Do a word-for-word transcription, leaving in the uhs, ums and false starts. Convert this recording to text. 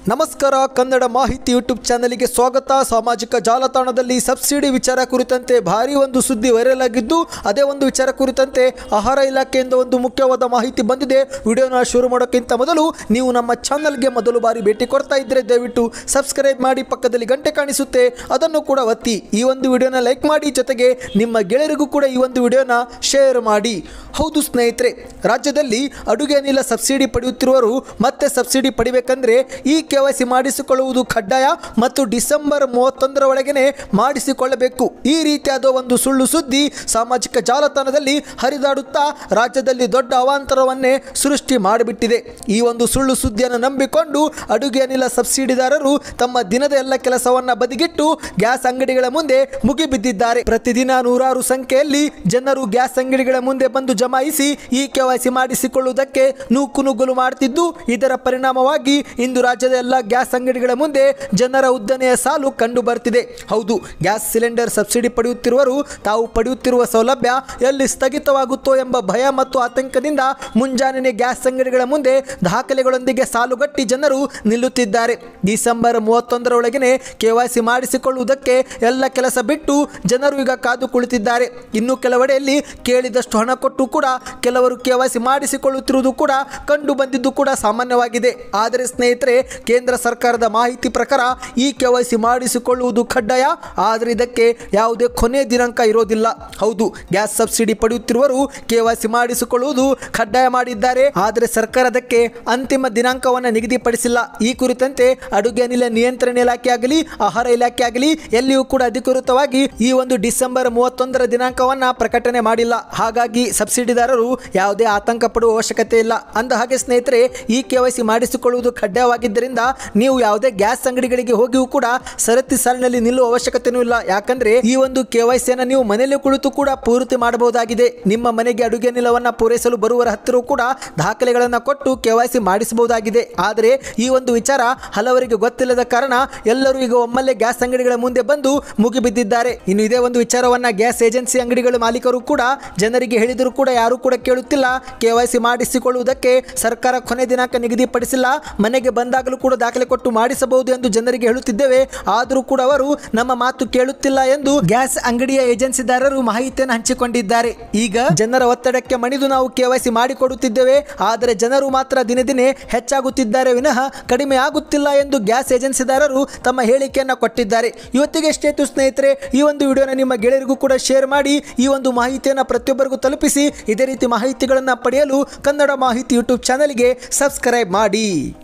ನಮಸ್ಕಾರ ಕನ್ನಡ ಮಾಹಿತಿ ಯೂಟ್ಯೂಬ್ ಚಾನೆಲ್ಗೆ ಸ್ವಾಗತ. ಸಾಮಾಜಿಕ ಜಾಲತಾಣದಲ್ಲಿ ಸಬ್ಸಿಡಿ ವಿಚಾರ ಕುರಿತಂತೆ ಭಾರಿ ಒಂದು ಸುದ್ದಿ ವೈರಲ್ ಆಗಿದ್ದು, ಅದೇ ಒಂದು ವಿಚಾರ ಕುರಿತಂತೆ ಆಹಾರ ಇಲಾಖೆಯಿಂದ ಒಂದು ಮುಖ್ಯವಾದ ಮಾಹಿತಿ ಬಂದಿದೆ. ವಿಡಿಯೋನ ಶುರು ಮಾಡೋಕ್ಕಿಂತ ಮೊದಲು ನೀವು ನಮ್ಮ ಚಾನೆಲ್ಗೆ ಮೊದಲು ಬಾರಿ ಭೇಟಿ ಕೊಡ್ತಾ ಇದ್ದರೆ ದಯವಿಟ್ಟು ಸಬ್ಸ್ಕ್ರೈಬ್ ಮಾಡಿ, ಪಕ್ಕದಲ್ಲಿ ಗಂಟೆ ಕಾಣಿಸುತ್ತೆ ಅದನ್ನು ಕೂಡ ಒತ್ತಿ. ಈ ಒಂದು ವಿಡಿಯೋನ ಲೈಕ್ ಮಾಡಿ, ಜೊತೆಗೆ ನಿಮ್ಮ ಗೆಳೆಯರಿಗೂ ಕೂಡ ಈ ಒಂದು ವಿಡಿಯೋನ ಶೇರ್ ಮಾಡಿ. ಹೌದು ಸ್ನೇಹಿತರೆ, ರಾಜ್ಯದಲ್ಲಿ ಅಡುಗೆ ಅನಿಲ ಸಬ್ಸಿಡಿ ಪಡೆಯುತ್ತಿರುವರು ಮತ್ತೆ ಸಬ್ಸಿಡಿ ಪಡಿಬೇಕಂದ್ರೆ ಈ ಕೆ ವೈ ಸಿ ಮಾಡಿಸಿಕೊಳ್ಳುವುದು ಕಡ್ಡಾಯ ಮತ್ತು ಡಿಸೆಂಬರ್ ಮೂವತ್ತೊಂದರ ಒಳಗೇನೆ ಮಾಡಿಸಿಕೊಳ್ಳಬೇಕು. ಈ ರೀತಿಯಾದ ಒಂದು ಸುಳ್ಳು ಸುದ್ದಿ ಸಾಮಾಜಿಕ ಜಾಲತಾಣದಲ್ಲಿ ಹರಿದಾಡುತ್ತಾ ರಾಜ್ಯದಲ್ಲಿ ದೊಡ್ಡ ಅವಾಂತರವನ್ನೇ ಸೃಷ್ಟಿ ಮಾಡಿಬಿಟ್ಟಿದೆ. ಈ ಒಂದು ಸುಳ್ಳು ಸುದ್ದಿಯನ್ನು ನಂಬಿಕೊಂಡು ಅಡುಗೆ ಅನಿಲ ಸಬ್ಸಿಡಿದಾರರು ತಮ್ಮ ದಿನದ ಎಲ್ಲ ಕೆಲಸವನ್ನ ಬದಿಗಿಟ್ಟು ಗ್ಯಾಸ್ ಅಂಗಡಿಗಳ ಮುಂದೆ ಮುಗಿಬಿದ್ದಿದ್ದಾರೆ. ಪ್ರತಿದಿನ ನೂರಾರು ಸಂಖ್ಯೆಯಲ್ಲಿ ಜನರು ಗ್ಯಾಸ್ ಅಂಗಡಿಗಳ ಮುಂದೆ ಬಂದು ಜಮಾಯಿಸಿ ಈ ಕೆ ವೈ ಸಿ ಮಾಡಿಸಿಕೊಳ್ಳುವುದಕ್ಕೆ ನೂಕು ನುಗ್ಗಲು ಮಾಡುತ್ತಿದ್ದು, ಇದರ ಪರಿಣಾಮವಾಗಿ ಇಂದು ರಾಜ್ಯದ ಎಲ್ಲ ಗ್ಯಾಸ್ ಅಂಗಡಿಗಳ ಮುಂದೆ ಜನರ ಉದ್ದನೆಯ ಸಾಲು ಕಂಡು ಬರ್ತಿದೆ. ಹೌದು, ಗ್ಯಾಸ್ ಸಿಲಿಂಡರ್ ಸಬ್ಸಿಡಿ ಪಡೆಯುತ್ತಿರುವರು ತಾವು ಪಡೆಯುತ್ತಿರುವ ಸೌಲಭ್ಯ ಎಲ್ಲಿ ಸ್ಥಗಿತವಾಗುತ್ತೋ ಎಂಬ ಭಯ ಮತ್ತು ಆತಂಕದಿಂದ ಮುಂಜಾನೆ ಗ್ಯಾಸ್ ಅಂಗಡಿಗಳ ಮುಂದೆ ದಾಖಲೆಗಳೊಂದಿಗೆ ಸಾಲುಗಟ್ಟಿ ಜನರು ನಿಲ್ಲುತ್ತಿದ್ದಾರೆ. ಡಿಸೆಂಬರ್ ಮೂವತ್ತೊಂದರ ಒಳಗೆ ಕೆ ವೈ ಸಿ ಮಾಡಿಸಿಕೊಳ್ಳುವುದಕ್ಕೆ ಎಲ್ಲ ಕೆಲಸ ಬಿಟ್ಟು ಜನರು ಈಗ ಕಾದು ಕುಳಿತಿದ್ದಾರೆ. ಇನ್ನು ಕೆಲವೆಡೆಯಲ್ಲಿ ಕೇಳಿದಷ್ಟು ಹಣ ಕೊಟ್ಟು ಕೂಡ ಕೆಲವರು ಕೆ ವೈ ಸಿ ಮಾಡಿಸಿಕೊಳ್ಳುತ್ತಿರುವುದು ಕೂಡ ಕಂಡು ಬಂದಿದ್ದು ಕೂಡ ಸಾಮಾನ್ಯವಾಗಿದೆ. ಆದರೆ ಸ್ನೇಹಿತರೆ, ಕೇಂದ್ರ ಸರ್ಕಾರದ ಮಾಹಿತಿ ಪ್ರಕಾರ ಈ ಕೆ ವೈ ಸಿ ಮಾಡಿಸಿಕೊಳ್ಳುವುದು ಕಡ್ಡಾಯ, ಆದರೆ ಇದಕ್ಕೆ ಯಾವುದೇ ಕೊನೆ ದಿನಾಂಕ ಇರೋದಿಲ್ಲ. ಹೌದು, ಗ್ಯಾಸ್ ಸಬ್ಸಿಡಿ ಪಡೆಯುತ್ತಿರುವರು ಕೆ ವೈ ಸಿ ಮಾಡಿಸಿಕೊಳ್ಳುವುದು ಕಡ್ಡಾಯ ಮಾಡಿದ್ದಾರೆ, ಆದರೆ ಸರ್ಕಾರ ಅದಕ್ಕೆ ಅಂತಿಮ ದಿನಾಂಕವನ್ನು ನಿಗದಿಪಡಿಸಿಲ್ಲ. ಈ ಕುರಿತಂತೆ ಅಡುಗೆ ಅನಿಲ ನಿಯಂತ್ರಣ ಇಲಾಖೆ ಆಗಲಿ ಆಹಾರ ಇಲಾಖೆ ಆಗಲಿ ಎಲ್ಲಿಯೂ ಕೂಡ ಅಧಿಕೃತವಾಗಿ ಈ ಒಂದು ಡಿಸೆಂಬರ್ ಮೂವತ್ತೊಂದರ ದಿನಾಂಕವನ್ನ ಪ್ರಕಟಣೆ ಮಾಡಿಲ್ಲ. ಹಾಗಾಗಿ ಸಬ್ಸಿಡಿದಾರರು ಯಾವುದೇ ಆತಂಕ ಪಡುವ ಅವಶ್ಯಕತೆ ಇಲ್ಲ. ಅಂದ ಹಾಗೆ ಸ್ನೇಹಿತರೆ, ಈ ಕೆ ವೈ ಸಿ ಮಾಡಿಸಿಕೊಳ್ಳುವುದು ಕಡ್ಡಾಯವಾಗಿದ್ದರಿಂದ ನೀವು ಯಾವುದೇ ಗ್ಯಾಸ್ ಅಂಗಡಿಗಳಿಗೆ ಹೋಗಿಯೂ ಕೂಡ ಸರತಿ ಸಾಲಿನಲ್ಲಿ ನಿಲ್ಲುವ ಅವಶ್ಯಕತೆಯೂ ಇಲ್ಲ. ಯಾಕಂದ್ರೆ ಈ ಒಂದು ಕೆ ವೈ ಸಿಯನ್ನು ನೀವು ಮನೆಯಲ್ಲಿ ಕುಳಿತು ಕೂಡ ಪೂರ್ತಿ ಮಾಡಬಹುದಾಗಿದೆ. ನಿಮ್ಮ ಮನೆಗೆ ಅಡುಗೆ ಅನಿಲವನ್ನ ಪೂರೈಸಲು ಬರುವವರ ಹತ್ತಿರ ಕೂಡ ದಾಖಲೆಗಳನ್ನು ಕೊಟ್ಟು ಕೆ ವೈ ಸಿ ಮಾಡಿಸಬಹುದಾಗಿದೆ. ಆದರೆ ಈ ಒಂದು ವಿಚಾರ ಹಲವರಿಗೆ ಗೊತ್ತಿಲ್ಲದ ಕಾರಣ ಎಲ್ಲರೂ ಈಗ ಒಮ್ಮೆಲೆ ಗ್ಯಾಸ್ ಅಂಗಡಿಗಳ ಮುಂದೆ ಬಂದು ಮುಗಿಬಿದ್ದಿದ್ದಾರೆ. ಇನ್ನು ಇದೇ ಒಂದು ವಿಚಾರವನ್ನ ಗ್ಯಾಸ್ ಏಜೆನ್ಸಿ ಅಂಗಡಿಗಳ ಮಾಲೀಕರು ಕೂಡ ಜನರಿಗೆ ಹೇಳಿದರೂ ಕೂಡ ಯಾರು ಕೂಡ ಕೇಳುತ್ತಿಲ್ಲ. ಕೆ ವೈ ಸಿ ಮಾಡಿಸಿಕೊಳ್ಳುವುದಕ್ಕೆ ಸರ್ಕಾರ ಕೊನೆ ದಿನಾಂಕ ನಿಗದಿಪಡಿಸಿಲ್ಲ, ಮನೆಗೆ ಬಂದಾಗಲೂ ಕೂಡ ದಾಖಲೆ ಕೊಟ್ಟು ಮಾಡಿಸಬಹುದು ಎಂದು ಜನರಿಗೆ ಹೇಳುತ್ತಿದ್ದೇವೆ, ಆದರೂ ಕೂಡ ಅವರು ನಮ್ಮ ಮಾತು ಕೇಳುತ್ತಿಲ್ಲ ಎಂದು ಗ್ಯಾಸ್ ಅಂಗಡಿಯ ಏಜೆನ್ಸಿದಾರರು ಮಾಹಿತಿಯನ್ನು ಹಂಚಿಕೊಂಡಿದ್ದಾರೆ. ಈಗ ಜನರ ಒತ್ತಡಕ್ಕೆ ಮಣಿದು ನಾವು ಕೆ ವೈ ಸಿ ಮಾಡಿಕೊಡುತ್ತಿದ್ದೇವೆ, ಆದರೆ ಜನರು ಮಾತ್ರ ದಿನೇ ದಿನೇ ಹೆಚ್ಚಾಗುತ್ತಿದ್ದಾರೆ ವಿನಃ ಕಡಿಮೆ ಆಗುತ್ತಿಲ್ಲ ಎಂದು ಗ್ಯಾಸ್ ಏಜೆನ್ಸಿದಾರರು ತಮ್ಮ ಹೇಳಿಕೆಯನ್ನು ಕೊಟ್ಟಿದ್ದಾರೆ. ಇವತ್ತಿಗೆ ಎಷ್ಟೇ ಸ್ನೇಹಿತರೆ, ಈ ಒಂದು ವಿಡಿಯೋನ ನಿಮ್ಮ ಗೆಳೆಯರಿಗೂ ಕೂಡ ಶೇರ್ ಮಾಡಿ, ಈ ಒಂದು ಮಾಹಿತಿಯನ್ನು ಪ್ರತಿಯೊಬ್ಬರಿಗೂ ತಲುಪಿಸಿ. ಇದೇ ರೀತಿ ಮಾಹಿತಿಗಳನ್ನು ಪಡೆಯಲು ಕನ್ನಡ ಮಾಹಿತಿ ಯೂಟ್ಯೂಬ್ ಚಾನೆಲ್ಗೆ ಸಬ್ಸ್ಕ್ರೈಬ್ ಮಾಡಿ.